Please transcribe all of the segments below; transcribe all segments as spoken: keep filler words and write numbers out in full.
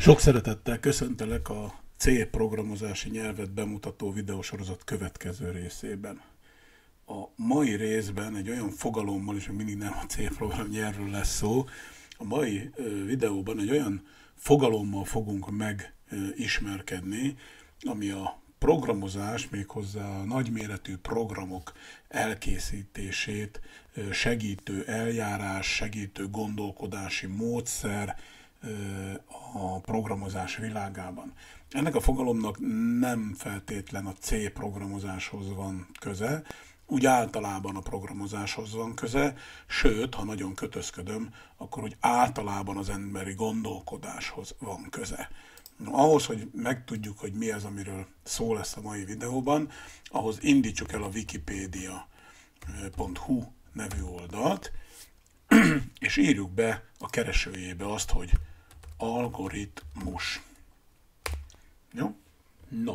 Sok szeretettel köszöntelek a C programozási nyelvet bemutató videósorozat következő részében. A mai részben egy olyan fogalommal, és mindig nem a C program nyelvről lesz szó, a mai videóban egy olyan fogalommal fogunk megismerkedni, ami a programozás, méghozzá a nagyméretű programok elkészítését segítő eljárás, segítő gondolkodási módszer a programozás világában. Ennek a fogalomnak nem feltétlen a C programozáshoz van köze, úgy általában a programozáshoz van köze, sőt, ha nagyon kötözködöm, akkor úgy általában az emberi gondolkodáshoz van köze. Ahhoz, hogy megtudjuk, hogy mi az, amiről szó lesz a mai videóban, ahhoz indítsuk el a wikipedia pont hu nevű oldalt, és írjuk be a keresőjébe azt, hogy algoritmus. Jó? No.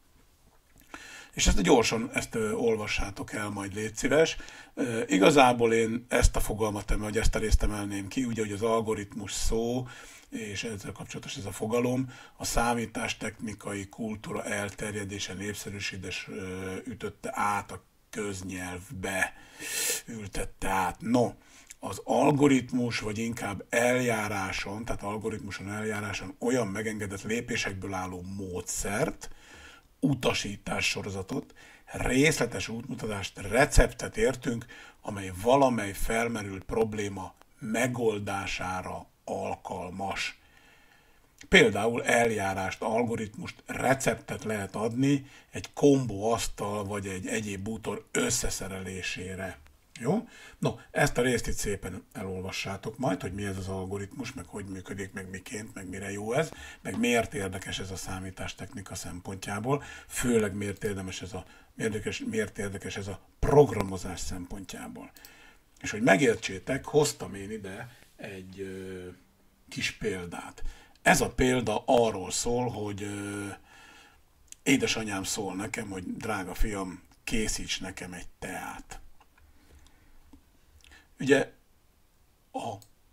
És ezt gyorsan ezt ö, olvassátok el, majd légy szíves. E, igazából én ezt a fogalmat, vagy ezt a részt emelném ki, ugye, hogy az algoritmus szó, és ezzel kapcsolatos ez a fogalom, a számítástechnikai kultúra elterjedése, népszerűsítés ütötte át a köznyelvbe, ültette át. No, az algoritmus, vagy inkább eljáráson, tehát algoritmuson, eljáráson olyan megengedett lépésekből álló módszert, utasítás sorozatot, részletes útmutatást, receptet értünk, amely valamely felmerült probléma megoldására alkalmas. Például eljárást, algoritmust, receptet lehet adni egy kombó asztal vagy egy egyéb bútor összeszerelésére. Jó? No, ezt a részt itt szépen elolvassátok majd, hogy mi ez az algoritmus, meg hogy működik, meg miként, meg mire jó ez, meg miért érdekes ez a számítástechnika szempontjából, főleg miért érdemes ez a, érdekes, miért érdekes ez a programozás szempontjából. És hogy megértsétek, hoztam én ide egy ö, kis példát. Ez a példa arról szól, hogy ö, édesanyám szól nekem, hogy drága fiam, készíts nekem egy teát. Ugye a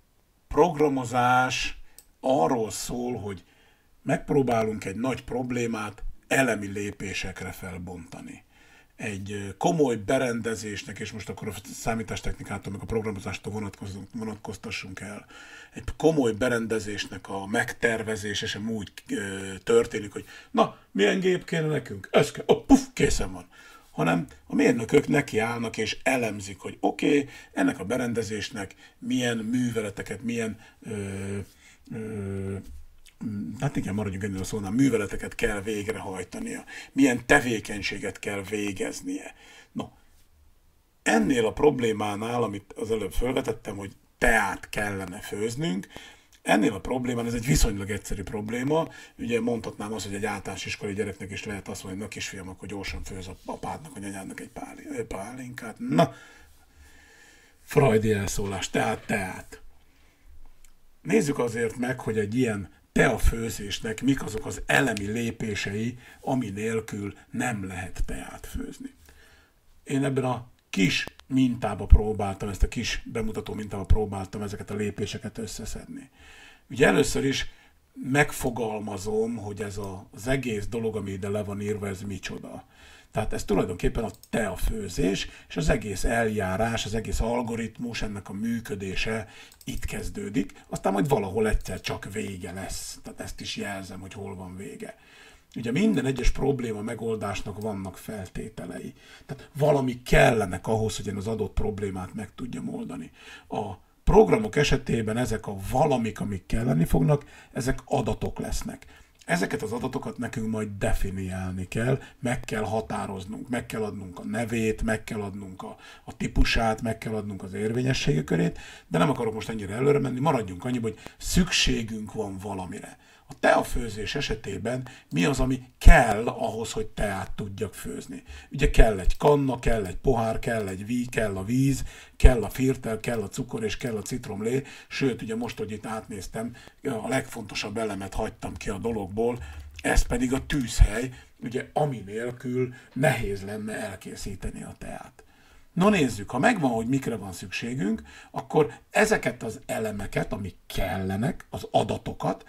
programozás arról szól, hogy megpróbálunk egy nagy problémát elemi lépésekre felbontani. Egy komoly berendezésnek, és most akkor a számítástechnikától, meg a programozástól vonatkoztassunk el, egy komoly berendezésnek a megtervezése sem úgy történik, hogy na, milyen gép kéne nekünk? Ez kell, oh, puf, készen van. Hanem a mérnökök nekiállnak és elemzik, hogy oké, okay, ennek a berendezésnek milyen műveleteket, milyen, ö, ö, hát igen, maradjunk ennél a szónál, műveleteket kell végrehajtania, milyen tevékenységet kell végeznie. No, ennél a problémánál, amit az előbb felvetettem, hogy teát kellene főznünk, ennél a problémán, ez egy viszonylag egyszerű probléma, ugye mondhatnám azt, hogy egy általános iskolai gyereknek is lehet azt mondani, hogy na kisfiam, akkor gyorsan főz a apádnak, vagy anyádnak egy pálinkát. Na, freudi elszólás, tehát, tehát. Nézzük azért meg, hogy egy ilyen teafőzésnek mik azok az elemi lépései, ami nélkül nem lehet teát főzni. Én ebben a kis mintába próbáltam, ezt a kis bemutató mintába próbáltam ezeket a lépéseket összeszedni. Ugye először is megfogalmazom, hogy ez a, az egész dolog, ami ide le van írva, ez micsoda. Tehát ez tulajdonképpen a teafőzés, és az egész eljárás, az egész algoritmus, ennek a működése itt kezdődik, aztán majd valahol egyszer csak vége lesz. Tehát ezt is jelzem, hogy hol van vége. Ugye minden egyes probléma megoldásnak vannak feltételei. Tehát valami kellenek ahhoz, hogy én az adott problémát meg tudjam oldani. A programok esetében ezek a valamik, amik kelleni fognak, ezek adatok lesznek. Ezeket az adatokat nekünk majd definiálni kell, meg kell határoznunk, meg kell adnunk a nevét, meg kell adnunk a, a típusát, meg kell adnunk az érvényességi körét, de nem akarok most ennyire előre menni, maradjunk annyiba, hogy szükségünk van valamire. A teafőzés esetében mi az, ami kell ahhoz, hogy teát tudjak főzni? Ugye kell egy kanna, kell egy pohár, kell egy víz, kell a víz, kell a firtel, kell a cukor és kell a citromlé, sőt, ugye most, hogy itt átnéztem, a legfontosabb elemet hagytam ki a dologból, ez pedig a tűzhely, ugye ami nélkül nehéz lenne elkészíteni a teát. No nézzük, ha megvan, hogy mikre van szükségünk, akkor ezeket az elemeket, amik kellenek, az adatokat,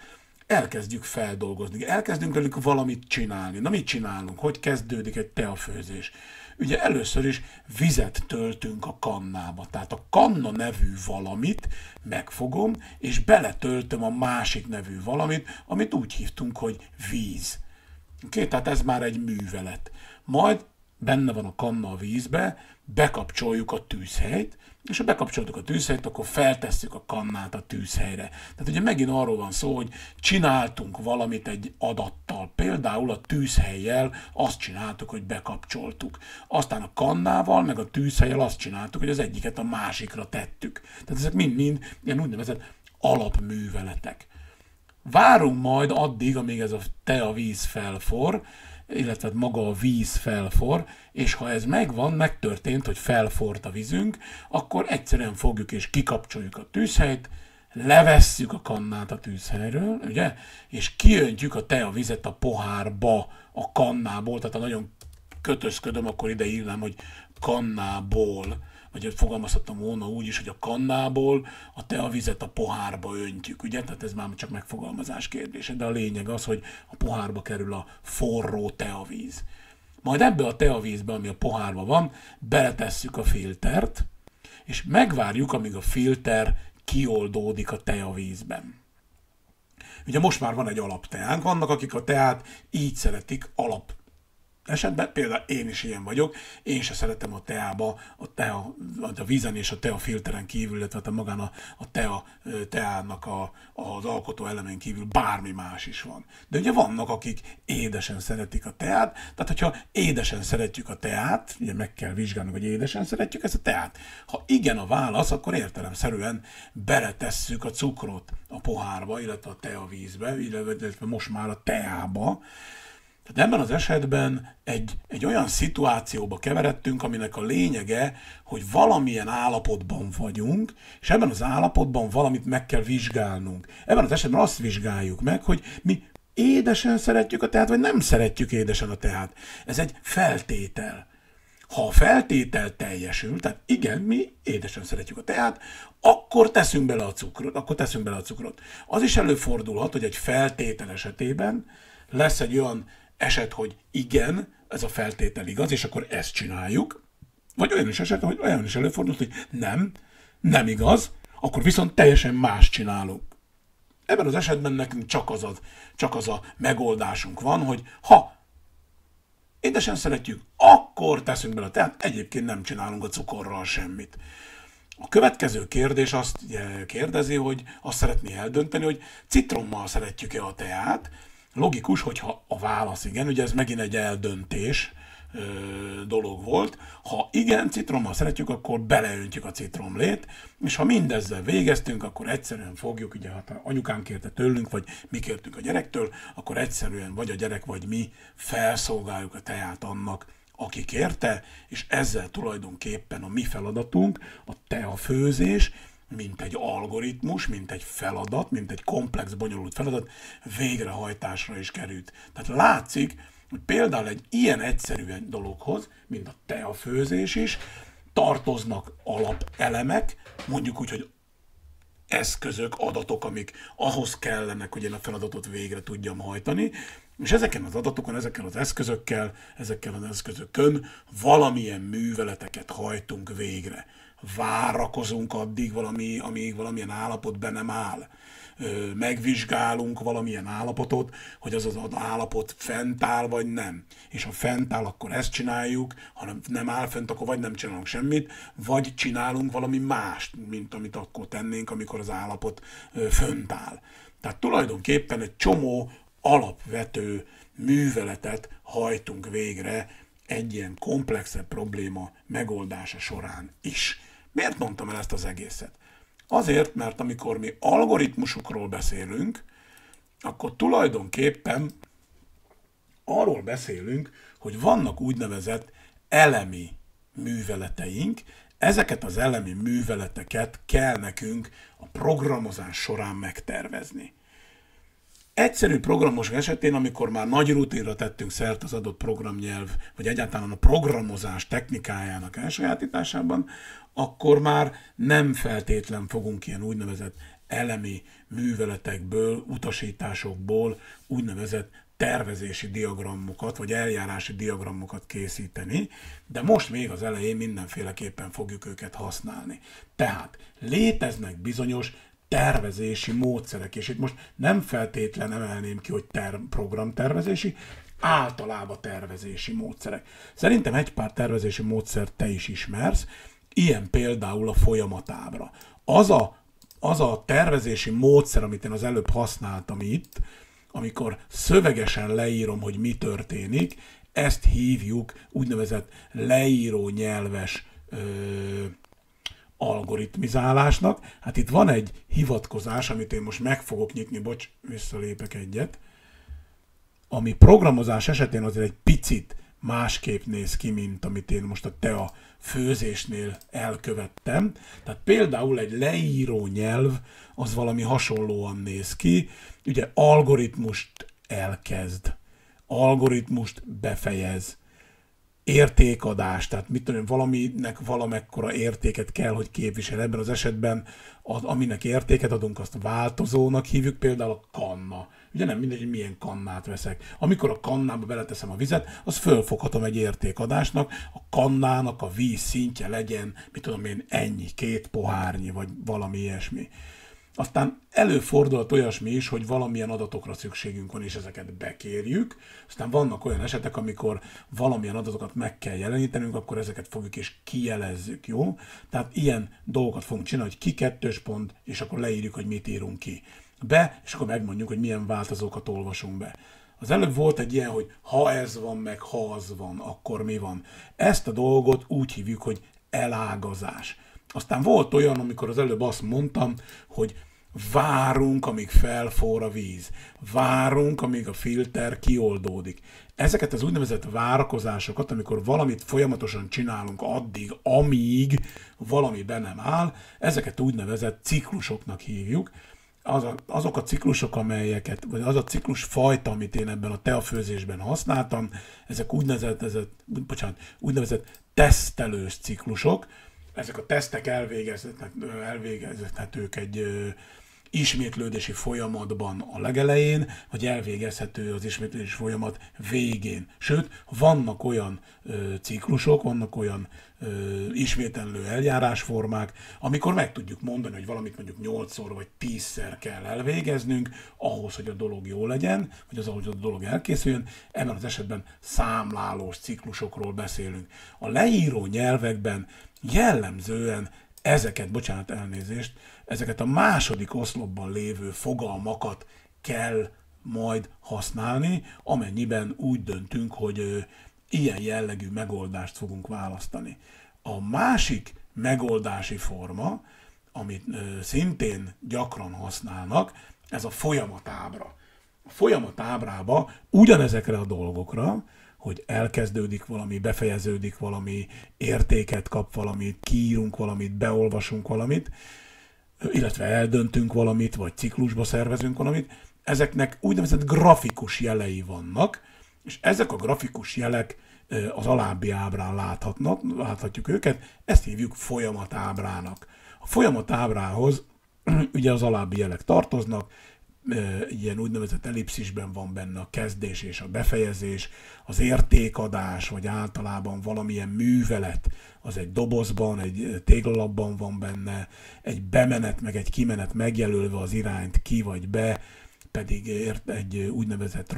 elkezdjük feldolgozni, elkezdünk velük valamit csinálni. Na mit csinálunk? Hogy kezdődik egy teafőzés? Ugye először is vizet töltünk a kannába. Tehát a kanna nevű valamit megfogom, és beletöltöm a másik nevű valamit, amit úgy hívtunk, hogy víz. Oké, tehát ez már egy művelet. Majd benne van a kanna a vízbe, bekapcsoljuk a tűzhelyt, és ha bekapcsoltuk a tűzhelyt, akkor feltesszük a kannát a tűzhelyre. Tehát ugye megint arról van szó, hogy csináltunk valamit egy adattal. Például a tűzhellyel azt csináltuk, hogy bekapcsoltuk. Aztán a kannával, meg a tűzhellyel azt csináltuk, hogy az egyiket a másikra tettük. Tehát ezek mind-mind ilyen úgynevezett alapműveletek. Várunk majd addig, amíg ez a tea-víz felfor, illetve maga a víz felfor, és ha ez megvan, megtörtént, hogy felfort a vízünk, akkor egyszerűen fogjuk és kikapcsoljuk a tűzhelyt, levesszük a kannát a tűzhelyről, ugye, és kiöntjük a tea-vizet a pohárba a kannából, tehát ha nagyon kötözködöm, akkor ide írnám, hogy kannából, vagy fogalmazhattam volna úgy is, hogy a kannából a teavizet a pohárba öntjük, ugye? Tehát ez már csak megfogalmazás kérdése, de a lényeg az, hogy a pohárba kerül a forró teavíz. Majd ebbe a teavízbe, ami a pohárba van, beletesszük a filtert, és megvárjuk, amíg a filter kioldódik a teavízben. Ugye most már van egy alapteánk, vannak, akik a teát így szeretik alap esetben, például én is ilyen vagyok, én se szeretem a teába, a, tea, a vízen és a tea filteren kívül, illetve a magán a, a tea, teának a, az alkotó elemen kívül bármi más is van. De ugye vannak, akik édesen szeretik a teát, tehát hogyha édesen szeretjük a teát, ugye meg kell vizsgálnunk, hogy édesen szeretjük ezt a teát. Ha igen a válasz, akkor értelemszerűen beletesszük a cukrot a pohárba, illetve a teavízbe, illetve most már a teába. Tehát ebben az esetben egy, egy olyan szituációba keveredtünk, aminek a lényege, hogy valamilyen állapotban vagyunk, és ebben az állapotban valamit meg kell vizsgálnunk. Ebben az esetben azt vizsgáljuk meg, hogy mi édesen szeretjük a teát, vagy nem szeretjük édesen a teát. Ez egy feltétel. Ha a feltétel teljesül, tehát igen, mi édesen szeretjük a teát, akkor teszünk bele a cukrot, akkor teszünk bele a cukrot. Az is előfordulhat, hogy egy feltétel esetében lesz egy olyan eset, hogy igen, ez a feltétel igaz, és akkor ezt csináljuk, vagy olyan is eset, hogy olyan is előfordul, hogy nem, nem igaz, akkor viszont teljesen más csinálunk. Ebben az esetben nekünk csak az, a, csak az a megoldásunk van, hogy ha édesen szeretjük, akkor teszünk bele a teát, egyébként nem csinálunk a cukorral semmit. A következő kérdés azt kérdezi, hogy azt szeretné eldönteni, hogy citrommal szeretjük-e a teát. Logikus, hogyha a válasz igen, ugye ez megint egy eldöntés ö, dolog volt. Ha igen, citrommal szeretjük, akkor beleöntjük a citromlét, és ha mindezzel végeztünk, akkor egyszerűen fogjuk, ugye hát anyukám kérte tőlünk, vagy mi kértünk a gyerektől, akkor egyszerűen vagy a gyerek, vagy mi felszolgáljuk a teát annak, aki kérte, és ezzel tulajdonképpen a mi feladatunk, a teafőzés, mint egy algoritmus, mint egy feladat, mint egy komplex, bonyolult feladat végrehajtásra is került. Tehát látszik, hogy például egy ilyen egyszerű dologhoz, mint a teafőzés is, tartoznak alapelemek, mondjuk úgy, hogy eszközök, adatok, amik ahhoz kellenek, hogy én a feladatot végre tudjam hajtani, és ezeken az adatokon, ezekkel az eszközökkel, ezekkel az eszközökön valamilyen műveleteket hajtunk végre. Várakozunk addig, valami, amíg valamilyen állapot be nem áll. Megvizsgálunk valamilyen állapotot, hogy az az állapot fent áll, vagy nem. És ha fent áll, akkor ezt csináljuk, ha nem áll fent, akkor vagy nem csinálunk semmit, vagy csinálunk valami mást, mint amit akkor tennénk, amikor az állapot fönt áll. Tehát tulajdonképpen egy csomó alapvető műveletet hajtunk végre egy ilyen komplexebb probléma megoldása során is. Miért mondtam el ezt az egészet? Azért, mert amikor mi algoritmusokról beszélünk, akkor tulajdonképpen arról beszélünk, hogy vannak úgynevezett elemi műveleteink, ezeket az elemi műveleteket kell nekünk a programozás során megtervezni. Egyszerű programosok esetén, amikor már nagy rutinra tettünk szert az adott programnyelv, vagy egyáltalán a programozás technikájának elsajátításában, akkor már nem feltétlen fogunk ilyen úgynevezett elemi műveletekből, utasításokból úgynevezett tervezési diagramokat, vagy eljárási diagramokat készíteni, de most még az elején mindenféleképpen fogjuk őket használni. Tehát léteznek bizonyos tervezési módszerek, és itt most nem feltétlen emelném ki, hogy ter- programtervezési, általában tervezési módszerek. Szerintem egy pár tervezési módszert te is ismersz, ilyen például a folyamatábra. Az a, az a tervezési módszer, amit én az előbb használtam itt, amikor szövegesen leírom, hogy mi történik, ezt hívjuk úgynevezett leíró nyelves ö, algoritmizálásnak. Hát itt van egy hivatkozás, amit én most meg fogok nyitni, bocs, visszalépek egyet, ami programozás esetén azért egy picit másképp néz ki, mint amit én most a te a főzésnél elkövettem. Tehát például egy leíró nyelv az valami hasonlóan néz ki. Ugye algoritmust elkezd, algoritmust befejez, értékadás, tehát mit tudom, valaminek valamekkora értéket kell, hogy képvisel. Ebben az esetben, az, aminek értéket adunk, azt változónak hívjuk, például a kanna. Ugye nem mindegy, hogy milyen kannát veszek. Amikor a kannába beleteszem a vizet, az fölfoghatom egy értékadásnak, a kannának a víz szintje legyen, mit tudom én, ennyi, két pohárnyi, vagy valami ilyesmi. Aztán előfordulhat olyasmi is, hogy valamilyen adatokra szükségünk van, és ezeket bekérjük. Aztán vannak olyan esetek, amikor valamilyen adatokat meg kell jelenítenünk, akkor ezeket fogjuk és kijelezzük, jó? Tehát ilyen dolgokat fogunk csinálni, hogy ki kettős pont, és akkor leírjuk, hogy mit írunk ki. Be, és akkor megmondjuk, hogy milyen változókat olvasunk be. Az előbb volt egy ilyen, hogy ha ez van, meg ha az van, akkor mi van. Ezt a dolgot úgy hívjuk, hogy elágazás. Aztán volt olyan, amikor az előbb azt mondtam, hogy várunk, amíg felforr a víz. Várunk, amíg a filter kioldódik. Ezeket az úgynevezett várakozásokat, amikor valamit folyamatosan csinálunk addig, amíg valami be nem áll, ezeket úgynevezett ciklusoknak hívjuk. Az a, azok a ciklusok, amelyeket, vagy az a ciklus fajta, amit én ebben a teafőzésben használtam, ezek úgynevezett, ezek, bocsánat, úgynevezett tesztelős ciklusok. Ezek a tesztek elvégezhetők egy ö, ismétlődési folyamatban a legelején, vagy elvégezhető az ismétlődési folyamat végén. Sőt, vannak olyan ö, ciklusok, vannak olyan ö, ismétlő eljárásformák, amikor meg tudjuk mondani, hogy valamit mondjuk nyolcszor vagy tízszer kell elvégeznünk, ahhoz, hogy a dolog jó legyen, vagy az, ahogy a dolog elkészüljön. Ebben az esetben számlálós ciklusokról beszélünk. A leíró nyelvekben jellemzően ezeket, bocsánat, elnézést, ezeket a második oszlopban lévő fogalmakat kell majd használni, amennyiben úgy döntünk, hogy ö, ilyen jellegű megoldást fogunk választani. A másik megoldási forma, amit ö, szintén gyakran használnak, ez a folyamatábra. A folyamatábrába ugyanezekre a dolgokra, hogy elkezdődik valami, befejeződik valami, értéket kap valamit, kiírunk valamit, beolvasunk valamit, illetve eldöntünk valamit, vagy ciklusba szervezünk valamit, ezeknek úgynevezett grafikus jelei vannak, és ezek a grafikus jelek az alábbi ábrán láthatnak, láthatjuk őket, ezt hívjuk folyamatábrának. A folyamatábrához ugye az alábbi jelek tartoznak, ilyen úgynevezett ellipszisben van benne a kezdés és a befejezés, az értékadás, vagy általában valamilyen művelet, az egy dobozban, egy téglalapban van benne, egy bemenet, meg egy kimenet megjelölve az irányt ki vagy be, pedig egy úgynevezett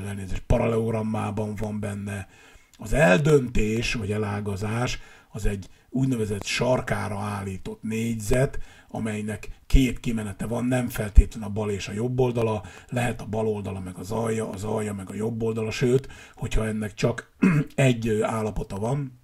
paralelogrammában van benne. Az eldöntés, vagy elágazás, az egy úgynevezett sarkára állított négyzet, amelynek két kimenete van, nem feltétlenül a bal és a jobb oldala, lehet a bal oldala meg az alja, az alja meg a jobb oldala, sőt, hogyha ennek csak egy állapota van,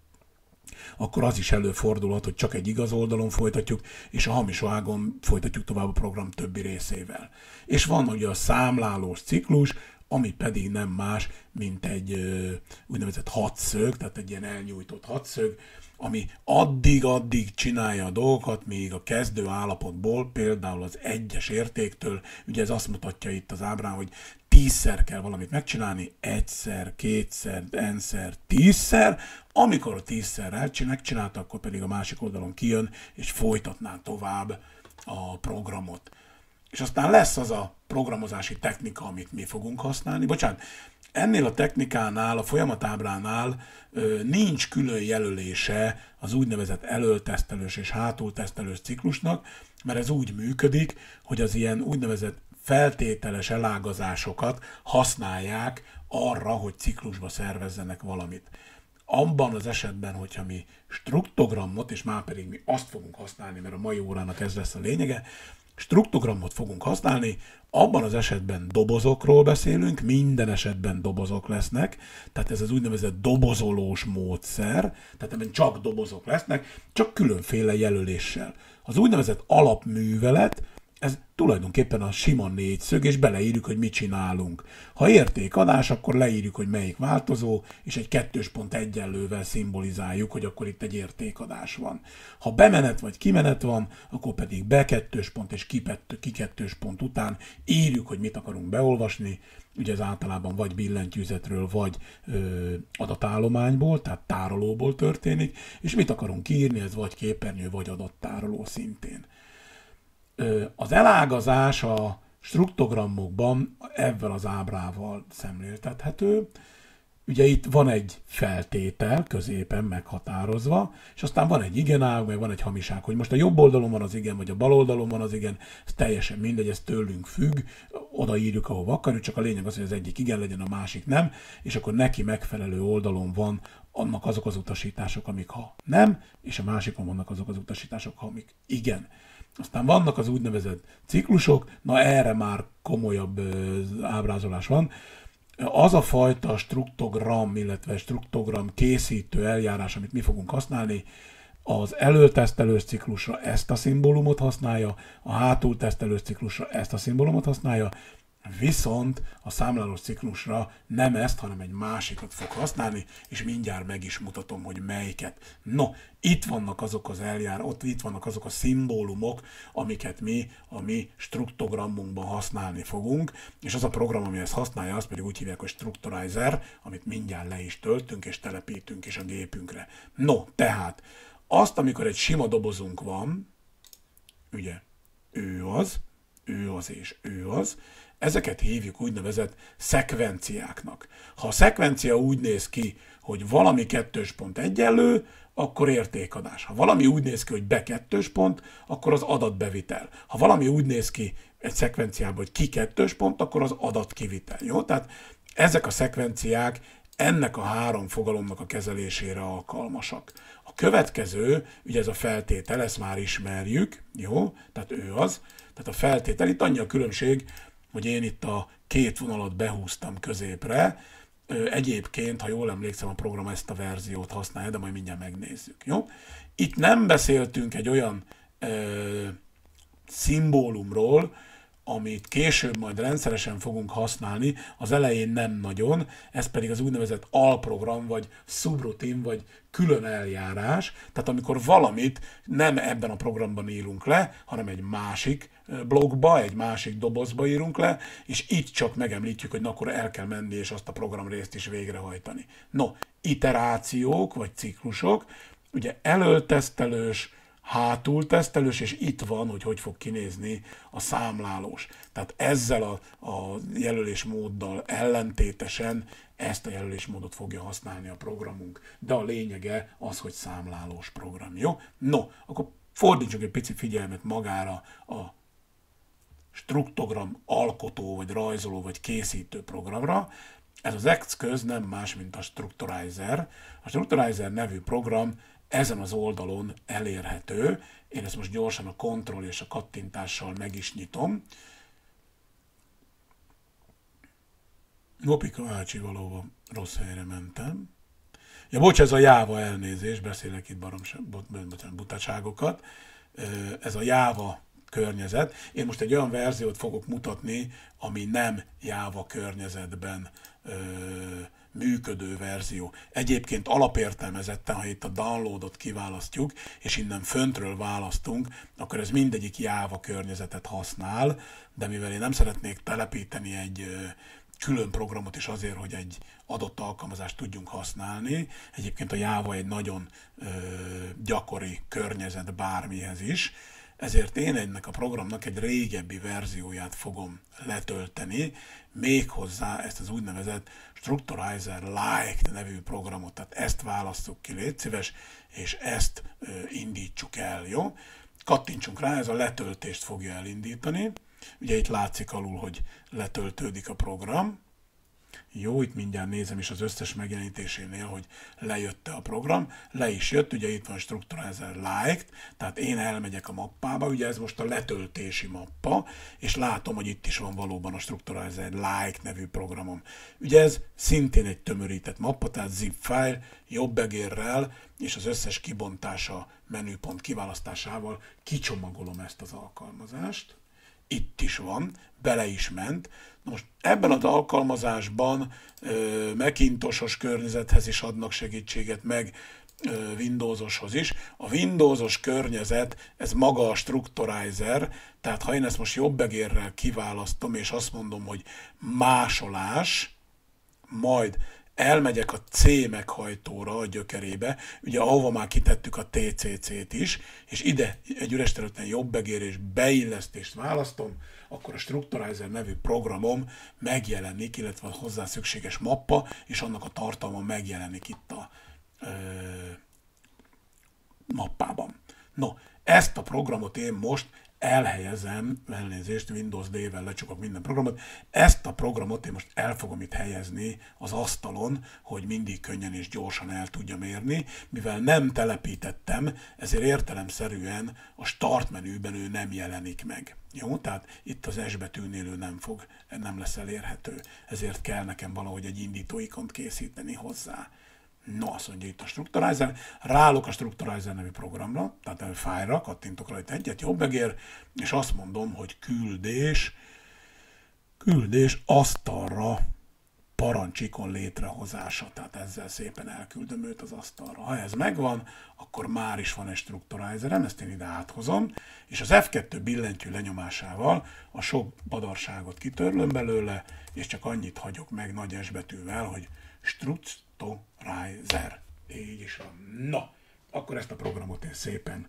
akkor az is előfordulhat, hogy csak egy igaz oldalon folytatjuk, és a hamis ágon folytatjuk tovább a program többi részével. És van ugye a számlálós ciklus, ami pedig nem más, mint egy ö, úgynevezett hatszög, tehát egy ilyen elnyújtott hatszög, ami addig-addig csinálja a dolgokat, míg a kezdő állapotból, például az egyes értéktől, ugye ez azt mutatja itt az ábrán, hogy tízszer kell valamit megcsinálni, egyszer, kétszer, enszer, tízszer, amikor a tízszer megcsinálta, akkor pedig a másik oldalon kijön, és folytatná tovább a programot. és aztán lesz az a programozási technika, amit mi fogunk használni. Bocsánat, ennél a technikánál, a folyamatábránál ö, nincs külön jelölése az úgynevezett elöltesztelős és hátultesztelős ciklusnak, mert ez úgy működik, hogy az ilyen úgynevezett feltételes elágazásokat használják arra, hogy ciklusba szervezzenek valamit. Abban az esetben, hogyha mi struktogramot, és már pedig mi azt fogunk használni, mert a mai órának ez lesz a lényege, struktogramot fogunk használni, abban az esetben dobozokról beszélünk, minden esetben dobozok lesznek, tehát ez az úgynevezett dobozolós módszer, tehát ebben csak dobozok lesznek, csak különféle jelöléssel. Az úgynevezett alapművelet, ez tulajdonképpen a sima négyszög, és beleírjuk, hogy mit csinálunk. Ha értékadás, akkor leírjuk, hogy melyik változó, és egy kettős pont egyenlővel szimbolizáljuk, hogy akkor itt egy értékadás van. Ha bemenet vagy kimenet van, akkor pedig be kettős pont és ki kettős pont után írjuk, hogy mit akarunk beolvasni. Ugye ez általában vagy billentyűzetről, vagy ö, adatállományból, tehát tárolóból történik, és mit akarunk írni, ez vagy képernyő, vagy adattároló szintén. Az elágazás a struktogramokban ebben az ábrával szemléltethető. Ugye itt van egy feltétel középen meghatározva, és aztán van egy igenág, meg van egy hamiság, hogy most a jobb oldalon van az igen, vagy a bal oldalon van az igen, ez teljesen mindegy, ez tőlünk függ, odaírjuk, ahova akarjuk, csak a lényeg az, hogy az egyik igen legyen, a másik nem, és akkor neki megfelelő oldalon van annak azok az utasítások, amik ha nem, és a másikon vannak azok az utasítások, amik igen. Aztán vannak az úgynevezett ciklusok, na erre már komolyabb ábrázolás van. Az a fajta struktogram, illetve struktogram készítő eljárás, amit mi fogunk használni, az előtesztelős ciklusra ezt a szimbólumot használja, a hátultesztelős ciklusra ezt a szimbólumot használja, viszont a számlálós ciklusra nem ezt, hanem egy másikat fog használni, és mindjárt meg is mutatom, hogy melyiket. No, itt vannak azok az eljár, ott itt vannak azok a szimbólumok, amiket mi a mi struktogramunkban használni fogunk, és az a program, ami ezt használja, azt pedig úgy hívják, hogy Structurizer, amit mindjárt le is töltünk, és telepítünk is a gépünkre. No, tehát azt, amikor egy sima dobozunk van, ugye, ő az, ő az és ő az, ezeket hívjuk úgynevezett szekvenciáknak. Ha a szekvencia úgy néz ki, hogy valami kettős pont egyenlő, akkor értékadás. Ha valami úgy néz ki, hogy be kettős pont, akkor az adatbevitel. Ha valami úgy néz ki egy szekvenciában, hogy ki kettős pont, akkor az adatkivitel. Jó? Tehát ezek a szekvenciák ennek a három fogalomnak a kezelésére alkalmasak. A következő, ugye ez a feltétel, ezt már ismerjük, jó? Tehát ő az. Tehát a feltétel, itt annyi a különbség, hogy én itt a két vonalat behúztam középre. Egyébként, ha jól emlékszem, a program ezt a verziót használja, de majd mindjárt megnézzük. Jó? Itt nem beszéltünk egy olyan ö, szimbólumról, amit később majd rendszeresen fogunk használni, az elején nem nagyon, ez pedig az úgynevezett alprogram, vagy subrutin, vagy külön eljárás, tehát amikor valamit nem ebben a programban írunk le, hanem egy másik blogba, egy másik dobozba írunk le, és itt csak megemlítjük, hogy na, akkor el kell menni, és azt a programrészt is végrehajtani. No, iterációk, vagy ciklusok, ugye elöltesztelős, hátul tesztelős, és itt van, hogy hogy fog kinézni a számlálós. Tehát ezzel a, a jelölésmóddal ellentétesen ezt a jelölésmódot fogja használni a programunk. De a lényege az, hogy számlálós program. Jó? No, akkor fordítsunk egy pici figyelmet magára a struktogram alkotó, vagy rajzoló, vagy készítő programra. Ez az eszköz nem más, mint a Structurizer. A Structurizer nevű program ezen az oldalon elérhető. Én ezt most gyorsan a kontroll és a kattintással meg is nyitom. Gopika Ácsi, valóban rossz helyre mentem. Ja, bocs, ez a Java, elnézés, beszélek itt baromság, butaságokat. Ez a Java környezet. Én most egy olyan verziót fogok mutatni, ami nem Java környezetben ö, működő verzió. Egyébként alapértelmezetten, ha itt a downloadot kiválasztjuk, és innen föntről választunk, akkor ez mindegyik Java környezetet használ, de mivel én nem szeretnék telepíteni egy ö, külön programot is azért, hogy egy adott alkalmazást tudjunk használni. Egyébként a Java egy nagyon ö, gyakori környezet bármihez is. ezért én ennek a programnak egy régebbi verzióját fogom letölteni, méghozzá ezt az úgynevezett Structurizer Lite nevű programot, tehát ezt válasszuk ki, légy szíves, és ezt ö, indítsuk el, jó? Kattintsunk rá, ez a letöltést fogja elindítani. Ugye itt látszik alul, hogy letöltődik a program. Jó, itt mindjárt nézem is az összes megjelenítésénél, hogy lejött a program. Le is jött, ugye itt van Structurizer Lite, tehát én elmegyek a mappába, ugye ez most a letöltési mappa, és látom, hogy itt is van valóban a Structurizer Lite nevű programom. Ugye ez szintén egy tömörített mappa, tehát zip file, jobb egérrel, és az összes kibontása, menüpont kiválasztásával kicsomagolom ezt az alkalmazást. Itt is van, bele is ment. Na most ebben az alkalmazásban ö, Macintosos környezethez is adnak segítséget, meg ö, Windowsoshoz is. A Windowsos környezet, ez maga a Structurizer, tehát ha én ezt most jobb egérrel kiválasztom, és azt mondom, hogy másolás, majd elmegyek a C meghajtóra a gyökerébe, ugye ahova már kitettük a té cé cét is, és ide egy üres területen jobb egér és beillesztést választom, akkor a Structurizer nevű programom megjelenik, illetve a hozzá szükséges mappa, és annak a tartalma megjelenik itt a ö, mappában. No, ezt a programot én most elhelyezem, elnézést, Windows D-vel lecsukok minden programot, ezt a programot én most el fogom itt helyezni az asztalon, hogy mindig könnyen és gyorsan el tudjam érni, mivel nem telepítettem, ezért értelemszerűen a start menüben ő nem jelenik meg. Jó, tehát itt az S betűnél ő nem fog, nem lesz elérhető, ezért kell nekem valahogy egy indító ikont készíteni hozzá. No, azt mondja itt a Structurizer, rálok a Structurizer nevű programra, tehát a fájlra, kattintok rajta egyet, jobb egér, és azt mondom, hogy küldés, küldés asztalra parancsikon létrehozása, tehát ezzel szépen elküldöm őt az asztalra. Ha ez megvan, akkor már is van egy Structurizerem, ezt én ide áthozom, és az F kettő billentyű lenyomásával a sok badarságot kitörlöm belőle, és csak annyit hagyok meg nagy S betűvel, hogy Structurizer. Így is van. Na, akkor ezt a programot én szépen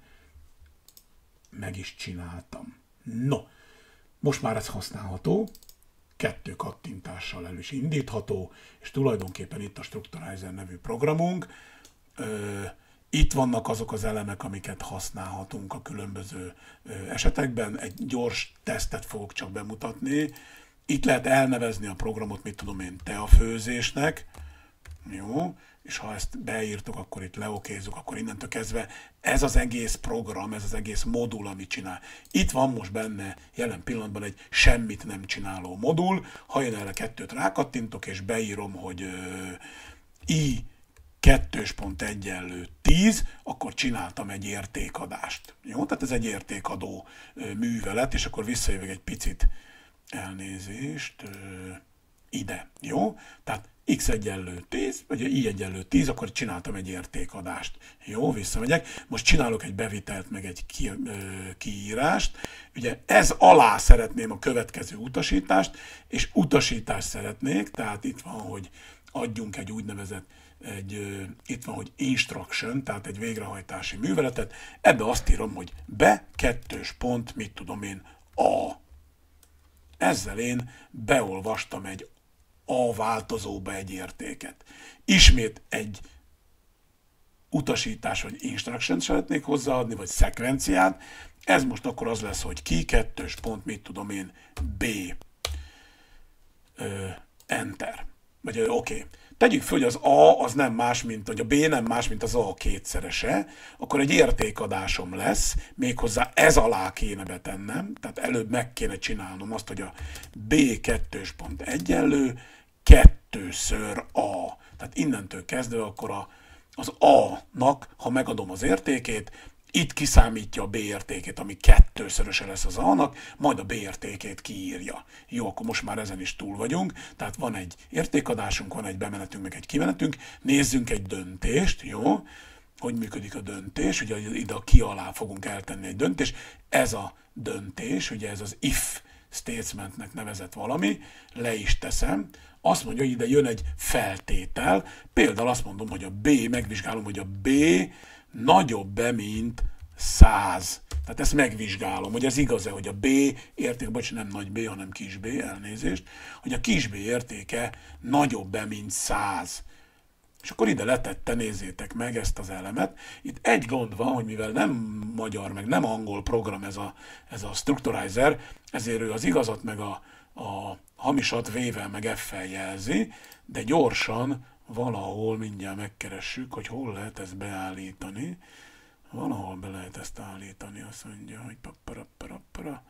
meg is csináltam. No, most már ez használható, kettő kattintással el is indítható, és tulajdonképpen itt a Structurizer nevű programunk. Ö, itt vannak azok az elemek, amiket használhatunk a különböző ö, esetekben. Egy gyors tesztet fogok csak bemutatni. Itt lehet elnevezni a programot, mit tudom én, teafőzésnek. Jó, és ha ezt beírtuk, akkor itt leokézzuk, akkor innentől kezdve ez az egész program, ez az egész modul, amit csinál. Itt van most benne jelen pillanatban egy semmit nem csináló modul. Ha én erre kettőt rákattintok, és beírom, hogy uh, i kettős pont egyenlő tíz, akkor csináltam egy értékadást. Jó, tehát ez egy értékadó uh, művelet, és akkor visszajövök egy picit elnézést uh, ide. Jó, tehát x egyenlő tíz, vagy i egyenlő tíz, akkor csináltam egy értékadást. Jó, visszamegyek. Most csinálok egy bevitelt, meg egy ki, ö, kiírást. Ugye ez alá szeretném a következő utasítást, és utasítást szeretnék, tehát itt van, hogy adjunk egy úgynevezett, egy, ö, itt van, hogy instruction, tehát egy végrehajtási műveletet. Ebbe azt írom, hogy be kettős pont, mit tudom én, a. Ezzel én beolvastam egy a változóba egy értéket. Ismét egy utasítás vagy instruction szeretnék hozzáadni, vagy szekvenciát. Ez most akkor az lesz, hogy ki kettős pont, mit tudom én, B. Ö, enter. Vagy oké. Okay. Tegyük föl, hogy az A az nem más, mint, hogy a B nem más, mint az A kétszerese, akkor egy értékadásom lesz, méghozzá ez alá kéne betennem, tehát előbb meg kéne csinálnom azt, hogy a B kettős pont egyenlő kettőször A. Tehát innentől kezdve akkor a, az A-nak, ha megadom az értékét, itt kiszámítja a B értékét, ami kettőszöröse lesz az A-nak, majd a B értékét kiírja. Jó, akkor most már ezen is túl vagyunk, tehát van egy értékadásunk, van egy bemenetünk, meg egy kimenetünk, nézzünk egy döntést, jó? Hogy működik a döntés, ugye ide a ki alá fogunk eltenni egy döntést, ez a döntés, ugye ez az if statementnek nevezett valami, le is teszem, azt mondja, hogy ide jön egy feltétel, például azt mondom, hogy a B, megvizsgálom, hogy a B nagyobb-e, mint száz. Tehát ezt megvizsgálom, hogy ez igaz-e, hogy a B érték, bocs, nem nagy B, hanem kis b, elnézést, hogy a kis b értéke nagyobb-e, mint száz. És akkor ide letette, nézzétek meg ezt az elemet. Itt egy gond van, hogy mivel nem magyar, meg nem angol program ez a, ez a structurizer, ezért ő az igazat meg a, a hamisat V-vel meg F-fel jelzi, de gyorsan valahol mindjárt megkeressük, hogy hol lehet ezt beállítani. Valahol be lehet ezt állítani, azt mondja, hogy papparapparappara.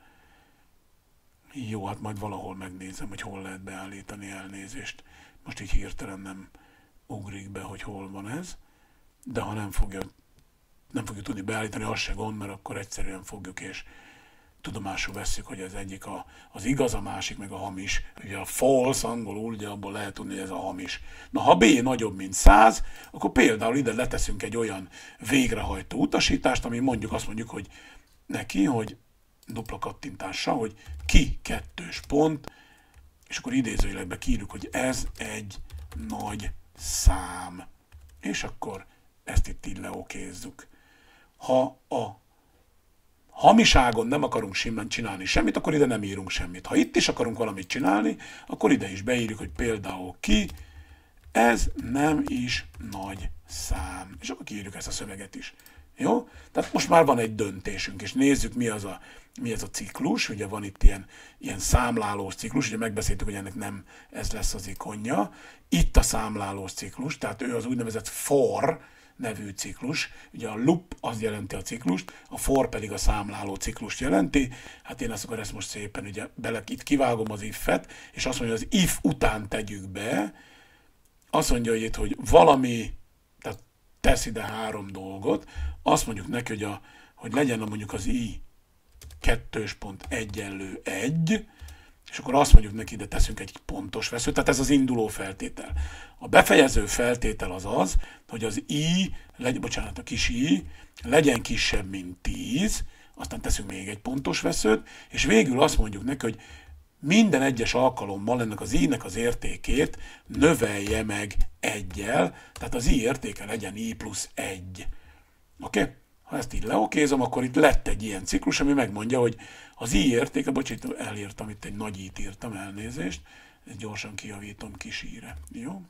Jó, hát majd valahol megnézem, hogy hol lehet beállítani, elnézést. Most így hirtelen nem ugrik be, hogy hol van ez, de ha nem fogja, nem fogja tudni beállítani, az se gond, mert akkor egyszerűen fogjuk és tudomásul vesszük, hogy ez egyik a, az igaz, a másik meg a hamis. Ugye a false angolul, ugye abból lehet tudni, hogy ez a hamis. Na, ha B nagyobb, mint száz, akkor például ide leteszünk egy olyan végrehajtó utasítást, ami mondjuk azt mondjuk, hogy neki, hogy dupla kattintással, hogy ki kettős pont, és akkor idézőjelekbe kiírjuk, hogy ez egy nagy szám. És akkor ezt itt így leokézzük. Ha a hamiságon nem akarunk simán csinálni semmit, akkor ide nem írunk semmit. Ha itt is akarunk valamit csinálni, akkor ide is beírjuk, hogy például ki, ez nem is nagy szám. És akkor kiírjuk ezt a szöveget is. Jó? Tehát most már van egy döntésünk, és nézzük, mi az a, mi ez a ciklus. Ugye van itt ilyen, ilyen számlálós ciklus, ugye megbeszéltük, hogy ennek nem ez lesz az ikonja. Itt a számlálós ciklus, tehát ő az úgynevezett for nevű ciklus. Ugye a loop az jelenti a ciklust, a for pedig a számláló ciklust jelenti. Hát én azt akkor ezt most szépen ugye bele, itt kivágom az if-et, és azt mondja, hogy az if után tegyük be. Azt mondja, hogy itt, hogy valami, tehát tesz ide három dolgot, azt mondjuk neki, hogy, a, hogy legyen mondjuk az i kettős pont egyenlő egy, és akkor azt mondjuk neki, ide teszünk egy pontos veszőt, tehát ez az induló feltétel. A befejező feltétel az az, hogy az i, legy, bocsánat, a kis i legyen kisebb, mint tíz, aztán teszünk még egy pontos veszőt, és végül azt mondjuk neki, hogy minden egyes alkalommal ennek az i-nek az értékét növelje meg egyel, tehát az i értéke legyen i plusz egy. Oké? Okay? Ha ezt így leokézom, akkor itt lett egy ilyen ciklus, ami megmondja, hogy az i értéke, bocsánat, elírtam, itt egy nagy i-t írtam, elnézést, ezt gyorsan kijavítom kis i-re. Jó?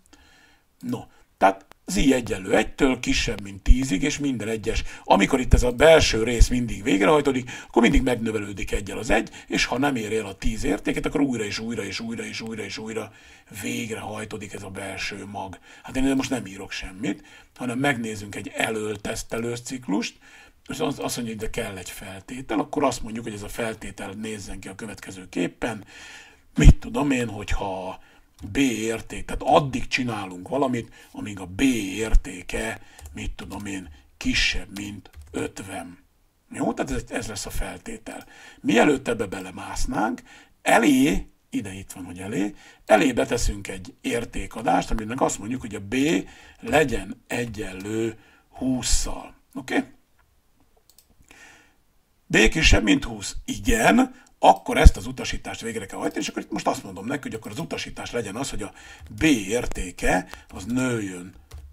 No, tehát az i egyenlő egytől kisebb, mint tízig, és minden egyes, amikor itt ez a belső rész mindig végrehajtódik, akkor mindig megnövelődik egyel az egy, és ha nem ér el a tíz értéket, akkor újra és újra és újra és újra és újra végrehajtódik ez a belső mag. Hát én most nem írok semmit, hanem megnézzünk egy elől-tesztelős ciklust, és azt mondja, hogy ide kell egy feltétel, akkor azt mondjuk, hogy ez a feltétel nézzen ki a következő képpen. Mit tudom én, hogyha B érték, tehát addig csinálunk valamit, amíg a B értéke, mit tudom én, kisebb, mint ötven. Jó? Tehát ez, ez lesz a feltétel. Mielőtt ebbe belemásznánk, elé, ide itt van, hogy elé, elé beteszünk egy értékadást, aminek azt mondjuk, hogy a B legyen egyenlő hússzal. Oké? Okay? B kisebb, mint húsz. Igen, akkor ezt az utasítást végre kell hajtani, és akkor itt most azt mondom neki, hogy akkor az utasítás legyen az, hogy a B értéke az nőjön,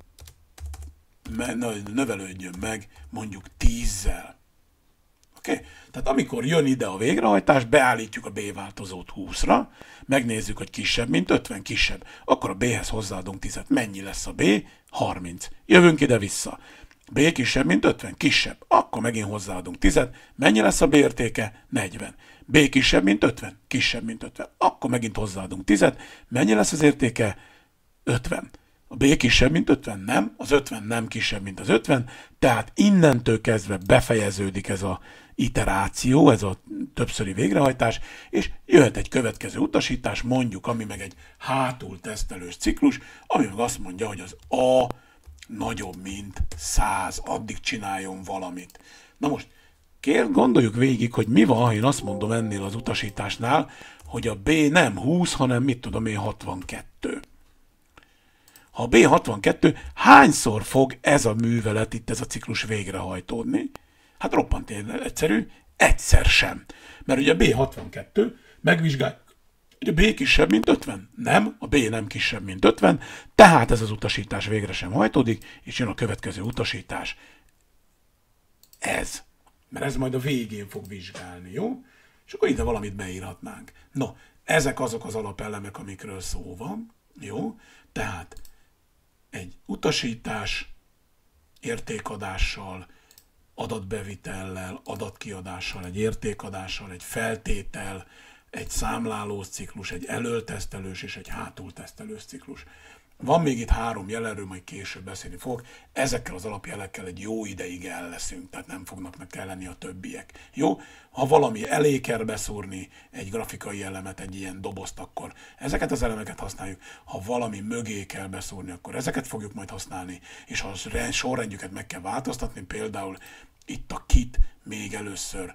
növelődjön meg mondjuk tízzel. Oké? Okay? Tehát amikor jön ide a végrehajtás, beállítjuk a B változót húszra, megnézzük, hogy kisebb, mint ötven, kisebb. Akkor a B-hez hozzáadunk tízet. Mennyi lesz a B? harminc. Jövünk ide-vissza. B kisebb, mint ötven, kisebb. Akkor megint hozzáadunk tízet. Mennyi lesz a B értéke? negyven. B kisebb, mint ötven, kisebb, mint ötven. Akkor megint hozzáadunk tízet. Mennyi lesz az értéke? ötven. A B kisebb, mint ötven? Nem. Az ötven nem kisebb, mint az ötven. Tehát innentől kezdve befejeződik ez a iteráció, ez a többszöri végrehajtás, és jöhet egy következő utasítás, mondjuk, ami meg egy hátul tesztelős ciklus, ami meg azt mondja, hogy az A nagyobb, mint száz, addig csináljon valamit. Na most, kér, gondoljuk végig, hogy mi van, ha én azt mondom ennél az utasításnál, hogy a B nem húsz, hanem mit tudom én, hatvankettő. Ha a B hatvankettő, hányszor fog ez a művelet, itt ez a ciklus végrehajtódni? Hát roppant egyszerű, egyszer sem. Mert ugye a B hatvankettő, megvizsgáljuk, hogy a B kisebb, mint ötven. Nem, a B nem kisebb, mint ötven, tehát ez az utasítás végre sem hajtódik, és jön a következő utasítás. Ez. Mert ez majd a végén fog vizsgálni, jó? És akkor ide valamit beírhatnánk. No, ezek azok az alapelemek, amikről szó van, jó? Tehát egy utasítás értékadással, adatbevitellel, adatkiadással, egy értékadással, egy feltétel, egy számlálós ciklus, egy elöltesztelős és egy hátultesztelős ciklus. Van még itt három jel, erről majd később beszélni fogok. Ezekkel az alapjelekkel egy jó ideig el leszünk, tehát nem fognak meg kelleni a többiek. Jó? Ha valami elé kell beszúrni egy grafikai elemet, egy ilyen dobozt, akkor ezeket az elemeket használjuk. Ha valami mögé kell beszúrni, akkor ezeket fogjuk majd használni. És ha a sorrendjüket meg kell változtatni, például itt a kit még először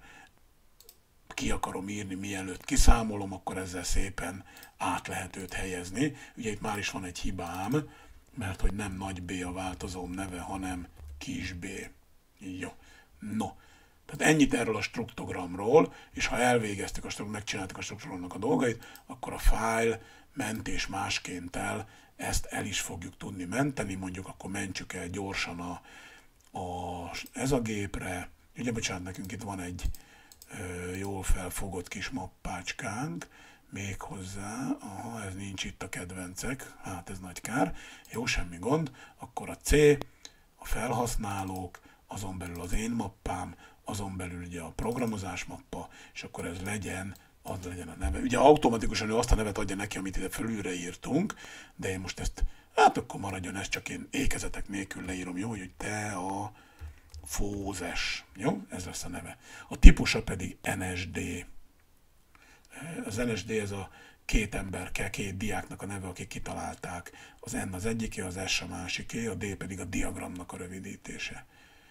ki akarom írni, mielőtt kiszámolom, akkor ezzel szépen át lehet őt helyezni. Ugye itt már is van egy hibám, mert hogy nem nagy B a változóm neve, hanem kis b. Jó. No. Tehát ennyit erről a struktogramról, és ha elvégeztük a struktogramnak, megcsináltuk a struktogramnak a dolgait, akkor a file mentés másként el, ezt el is fogjuk tudni menteni, mondjuk akkor mentsük el gyorsan a, a, ez a gépre. Ugye, bocsánat, nekünk itt van egy jól felfogott kis mappácskánk, méghozzá, aha, ez nincs itt a kedvencek, hát ez nagy kár, jó, semmi gond, akkor a C, a felhasználók, azon belül az én mappám, azon belül ugye a programozás mappa, és akkor ez legyen, az legyen a neve. Ugye automatikusan ő azt a nevet adja neki, amit ide fölülre írtunk, de én most ezt, hát akkor maradjon ez, csak én ékezetek nélkül leírom, jó, hogy te a fózes, jó? Ez lesz a neve. A típusa pedig en es dé. Az en es dé ez a két emberke, két diáknak a neve, akik kitalálták. Az N az egyiké, az S a másiké, a D pedig a diagramnak a rövidítése.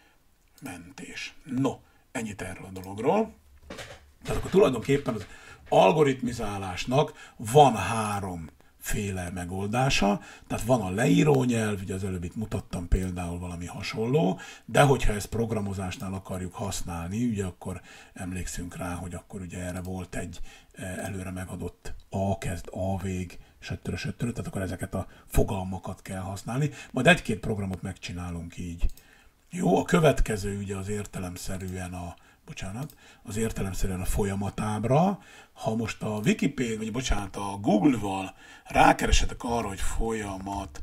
Mentés. No, ennyit erről a dologról. Tehát akkor tulajdonképpen az algoritmizálásnak van három féle megoldása, tehát van a leírónyelv, ugye az előbb itt mutattam például valami hasonló, de hogyha ezt programozásnál akarjuk használni, ugye akkor emlékszünk rá, hogy akkor ugye erre volt egy előre megadott A kezd, A vég, sötörö, sötörö, tehát akkor ezeket a fogalmakat kell használni, majd egy-két programot megcsinálunk így. Jó, a következő ugye az értelemszerűen a bocsánat, az értelemszerűen a folyamatábra. Ha most a Wikipédia, vagy bocsánat, a Google-val rákeresetek arra, hogy folyamat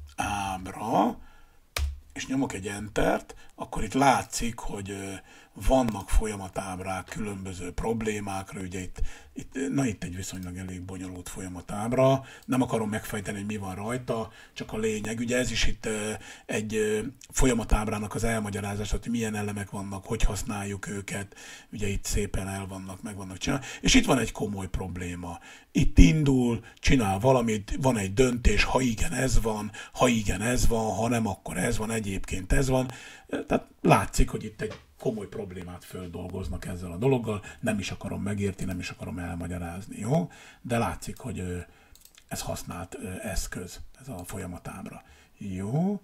ábra, és nyomok egy Entert, akkor itt látszik, hogy vannak folyamatábrák különböző problémákra, ugye itt, itt, na itt egy viszonylag elég bonyolult folyamatábra, nem akarom megfejteni, hogy mi van rajta, csak a lényeg, ugye ez is itt egy folyamatábrának az elmagyarázása, hogy milyen elemek vannak, hogy használjuk őket, ugye itt szépen el vannak, meg vannak csinálni, és itt van egy komoly probléma. Itt indul, csinál valamit, van egy döntés, ha igen, ez van, ha igen, ez van, ha nem, akkor ez van, egyébként ez van, tehát látszik, hogy itt egy komoly problémát földolgoznak ezzel a dologgal, nem is akarom megérteni, nem is akarom elmagyarázni, jó? De látszik, hogy ez használt eszköz, ez a folyamatábra. Jó?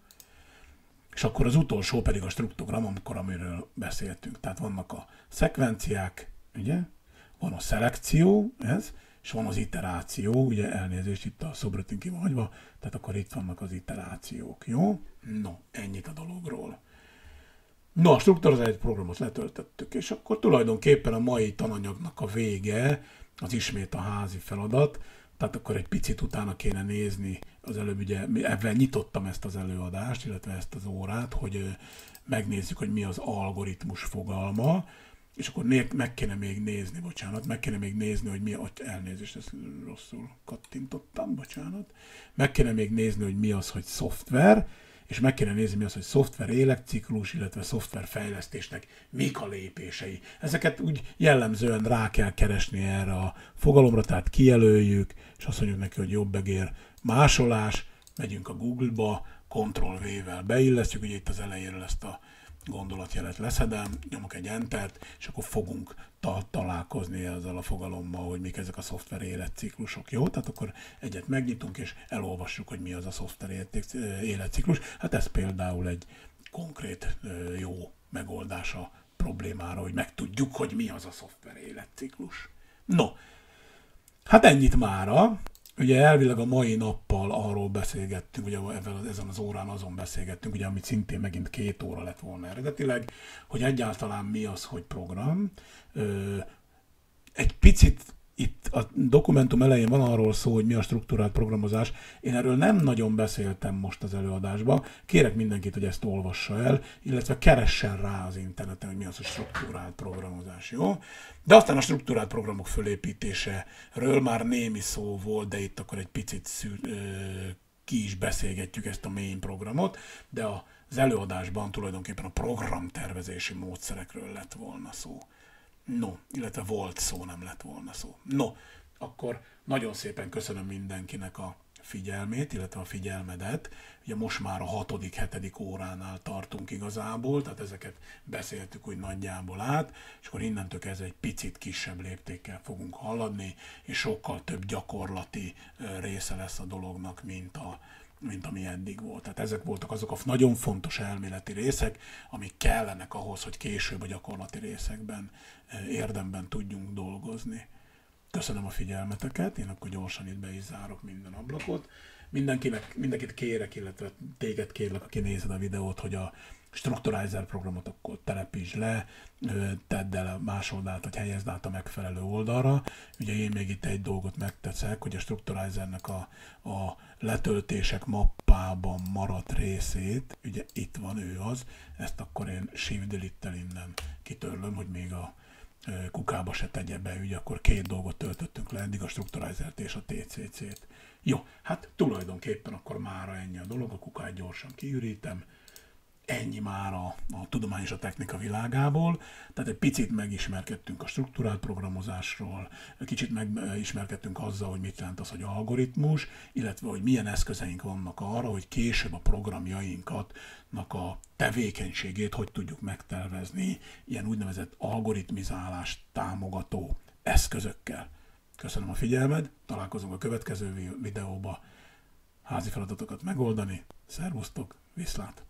És akkor az utolsó pedig a struktogram, amikor amiről beszéltünk. Tehát vannak a szekvenciák, ugye? Van a szelekció, ez, és van az iteráció, ugye elnézést, itt a szobrutin ki van hagyva, tehát akkor itt vannak az iterációk, jó? No, ennyit a dologról. No, a struktúrázott programot letöltöttük, és akkor tulajdonképpen a mai tananyagnak a vége, az ismét a házi feladat, tehát akkor egy picit utána kéne nézni, az előbb ugye, ebben nyitottam ezt az előadást, illetve ezt az órát, hogy megnézzük, hogy mi az algoritmus fogalma, és akkor meg kéne még nézni, bocsánat, meg kéne még nézni, hogy mi, hogy elnézést, ezt rosszul kattintottam, bocsánat, meg kéne még nézni, hogy mi az, hogy szoftver, és meg kéne nézni, mi az, hogy szoftver életciklus, illetve szoftverfejlesztésnek mik a lépései. Ezeket úgy jellemzően rá kell keresni erre a fogalomra, tehát kijelöljük, és azt mondjuk neki, hogy jobb egér másolás, megyünk a Google-ba, kontroll vé-vel beillesztjük, ugye itt az elejéről ezt a gondolatjelet leszedem, nyomok egy Entert, és akkor fogunk ta- találkozni ezzel a fogalommal, hogy mik ezek a szoftver életciklusok. Jó? Tehát akkor egyet megnyitunk, és elolvassuk, hogy mi az a szoftver életciklus. Hát ez például egy konkrét jó megoldás a problémára, hogy megtudjuk, hogy mi az a szoftver életciklus. No, hát ennyit mára. Ugye elvileg a mai nappal arról beszélgettünk, ugye ezen az órán azon beszélgettünk, ugye amit szintén megint két óra lett volna eredetileg, hogy egyáltalán mi az, hogy program. Egy picit itt a dokumentum elején van arról szó, hogy mi a struktúrált programozás. Én erről nem nagyon beszéltem most az előadásban. Kérek mindenkit, hogy ezt olvassa el, illetve keressen rá az interneten, hogy mi az a struktúrált programozás, jó? De aztán a struktúrált programok fölépítéséről már némi szó volt, de itt akkor egy picit szű, ö, ki is beszélgetjük ezt a main programot, de az előadásban tulajdonképpen a programtervezési módszerekről lett volna szó. No, illetve volt szó, nem lett volna szó. No, akkor nagyon szépen köszönöm mindenkinek a figyelmét, illetve a figyelmedet. Ugye most már a hatodik, hetedik óránál tartunk igazából, tehát ezeket beszéltük úgy nagyjából át, és akkor innentől kezdve egy picit kisebb léptékkel fogunk haladni, és sokkal több gyakorlati része lesz a dolognak, mint a mint ami eddig volt. Tehát ezek voltak azok a nagyon fontos elméleti részek, amik kellenek ahhoz, hogy később a gyakorlati részekben érdemben tudjunk dolgozni. Köszönöm a figyelmeteket, én akkor gyorsan itt be is zárok minden ablakot. Mindenkinek, mindenkit kérek, illetve téged kérlek, aki nézed a videót, hogy a Structurizer programot akkor telepítsd le, tedd el, másold át, vagy helyezd át a megfelelő oldalra. Ugye én még itt egy dolgot megtetszek, hogy a Structurizernek a, a letöltések mappában maradt részét, ugye itt van ő az, ezt akkor én Shift-Delete-tel innen kitörlöm, hogy még a kukába se tegye be, ugye akkor két dolgot töltöttünk le, eddig a Structurizert és a té cé cét. Jó, hát tulajdonképpen akkor mára ennyi a dolog, a kukát gyorsan kiürítem. Ennyi már a, a tudomány és a technika világából, tehát egy picit megismerkedtünk a struktúrált programozásról, kicsit megismerkedtünk azzal, hogy mit jelent az, hogy algoritmus, illetve hogy milyen eszközeink vannak arra, hogy később a programjainkat a tevékenységét hogy tudjuk megtervezni ilyen úgynevezett algoritmizálást támogató eszközökkel. Köszönöm a figyelmed, találkozunk a következő videóba, házi feladatokat megoldani. Szervusztok, viszlát!